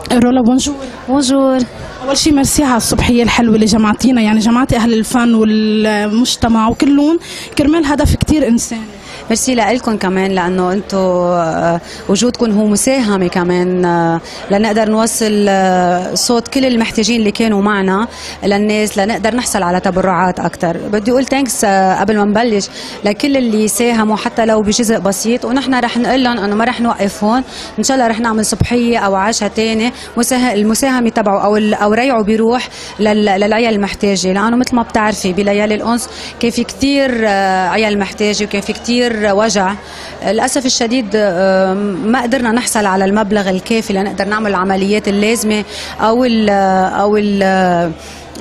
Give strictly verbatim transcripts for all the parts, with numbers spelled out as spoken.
رولا بونجور. بونجور. أول شيء ميرسي على الصبحية الحلوة اللي جمعتينا، يعني جمعتي أهل الفن والمجتمع وكلهم كرمال هدف كتير إنساني. ميرسي لكم كمان لانه انتم وجودكم هو مساهمه كمان لنقدر نوصل صوت كل المحتاجين اللي كانوا معنا للناس، لنقدر نحصل على تبرعات اكثر. بدي اقول ثانكس قبل ما نبلش لكل اللي ساهموا حتى لو بجزء بسيط، ونحن رح نقول لهم انه ما رح نوقف هون، ان شاء الله رح نعمل صبحيه او عشاء ثاني المساهمه تبعه او او ريعه بيروح للعيال المحتاجه، لانه مثل ما بتعرفي بليالي الانس كان في كثير عيال محتاجه وكان في كثير وجع. للاسف الشديد ما قدرنا نحصل على المبلغ الكافي لنقدر نعمل العمليات اللازمه او ال او ال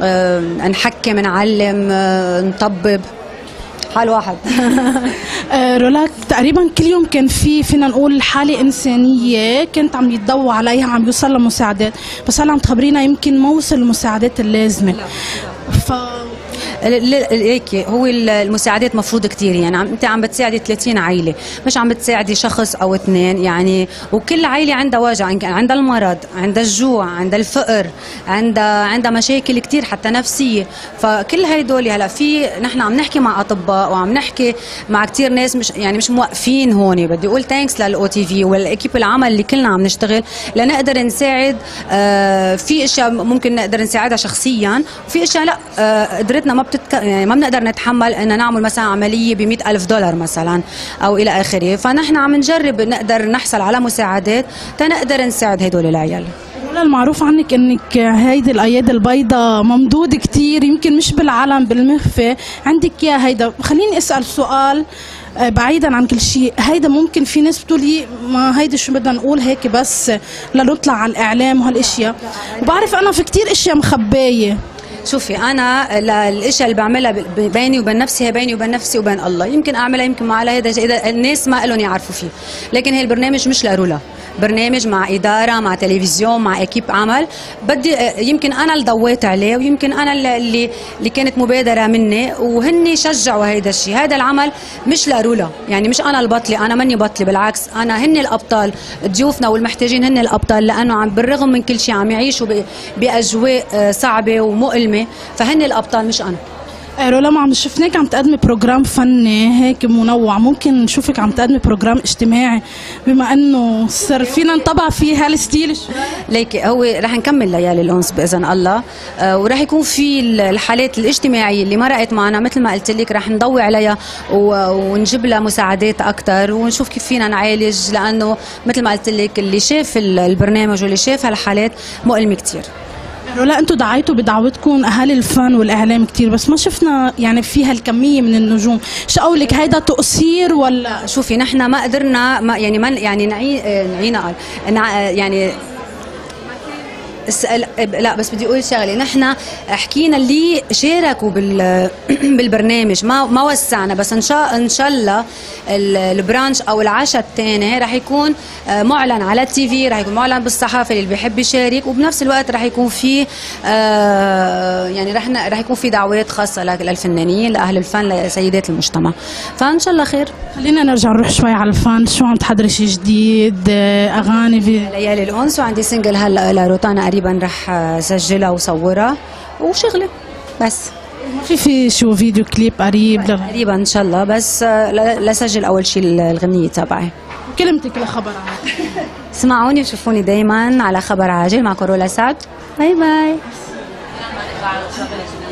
نحكم نعلم نطبب حال واحد. رولا تقريبا كل يوم كان في فينا نقول حاله انسانيه كنت عم يتضوى عليها، عم يوصل لها مساعدات، بس هلا عم تخبرينا يمكن ما وصل المساعدات اللازمه. ف هيك هو المساعدات مفروض كثير، يعني انت عم بتساعدي ثلاثين عائله، مش عم بتساعدي شخص او اثنين يعني، وكل عائله عندها وجع، عندها المرض، عندها الجوع، عندها الفقر، عندها عندها مشاكل كثير حتى نفسيه. فكل هدول هلا في نحن عم نحكي مع اطباء وعم نحكي مع كثير ناس مش يعني مش موقفين هون. بدي اقول ثانكس للاو تي في والاكيب العمل اللي كلنا عم نشتغل لنقدر نساعد. آه في اشياء ممكن نقدر نساعدها شخصيا، وفي اشياء لا آه قدرتنا ما بتتك... يعني ما بنقدر نتحمل ان نعمل مثلا عمليه ب مئة ألف دولار مثلا او الى اخره. فنحن عم نجرب نقدر نحصل على مساعدات تنقدر نساعد هدول العيال. المعروف عنك انك هيدي الايادي البيضاء ممدود كثير، يمكن مش بالعلم بالمخفى عندك يا هيدا. خليني اسال سؤال بعيدا عن كل شيء، هيدا ممكن في ناس بتقولي ما هيدا شو بدنا نقول هيك بس لنطلع على الاعلام وهالاشياء، وبعرف انا في كثير اشياء مخبايه. شوفي انا الاشياء اللي بعملها بيني وبين نفسي هي بيني وبين نفسي وبين الله، يمكن اعملها يمكن ما على هذا اذا الناس ما لهم يعرفوا فيه، لكن هي البرنامج مش لرولا، برنامج مع اداره مع تلفزيون مع اكيب عمل. بدي يمكن انا اللي ضويت عليه ويمكن انا اللي اللي كانت مبادره مني وهن شجعوا هيدا الشيء. هذا العمل مش لرولا، يعني مش انا البطله، انا ماني بطله، بالعكس انا هن الابطال، ضيوفنا والمحتاجين هن الابطال، لانه عم بالرغم من كل شيء عم يعيشوا باجواء صعبه ومؤلمه، فهن الابطال مش انا. رولا ما عم شفناك عم تقدمي بروجرام فني هيك منوع، ممكن نشوفك عم تقدمي بروجرام اجتماعي بما انه صار فينا نطبع فيه هالستيل شوي؟ ليكي هو رح نكمل ليالي الانس باذن الله، آه ورح يكون في الحالات الاجتماعيه اللي مرقت معنا مثل ما قلت لك رح نضوي عليها ونجيب لها مساعدات اكثر ونشوف كيف فينا نعالج، لانه مثل ما قلت لك اللي شاف البرنامج واللي شاف هالحالات مؤلمه كثير. رولا انتم دعيتوا بدعوتكم اهالي الفن والاعلام كثير، بس ما شفنا يعني في هالكميه من النجوم، شو قولك هيدا تقصير ولا؟ شوفي نحن ما قدرنا ما يعني ما يعني نعي نعينا قال يعني لا بس بدي اقول شغله، نحن حكينا اللي شاركوا بال بالبرنامج ما ما وسعنا، بس ان شاء ان شاء الله البرانش او العشاء الثاني رح يكون معلن على التي في، رح يكون معلن بالصحافه اللي بيحب يشارك، وبنفس الوقت رح يكون في يعني رح رح يكون في دعوات خاصه للفنانين لاهل الفن لسيدات المجتمع، فان شاء الله خير. خلينا نرجع نروح شوي على الفن، شو عم تحضري شيء جديد اغاني في ليالي الانس؟ وعندي سنجل هلا لروتانا قريبا رح سجلها وصورها وشغله بس. في في شو فيديو كليب قريب؟ قريبا ان شاء الله، بس لسجل اول شيء الغنيه تبعي. كلمتك لخبر عاجل. اسمعوني وشوفوني دايما على خبر عاجل مع رولا سعد. باي باي.